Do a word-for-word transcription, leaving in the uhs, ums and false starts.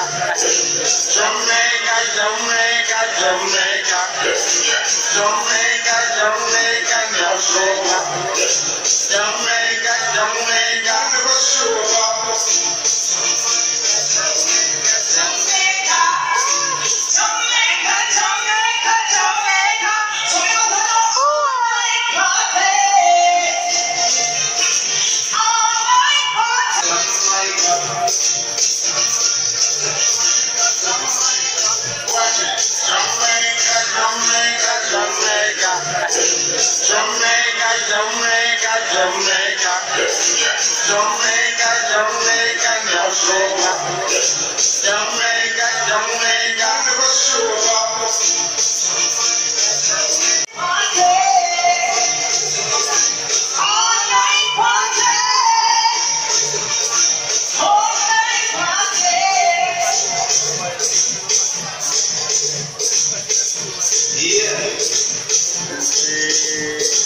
Jamaica, Jamaica, Jamaica, Jamaica, Jamaica, no soba. Jamaica, Jamaica, no soba. Jamaica, Jamaica, Jamaica, Jamaica, Jamaica, no soba. Jamaica, Jamaica, no soba. Yeah.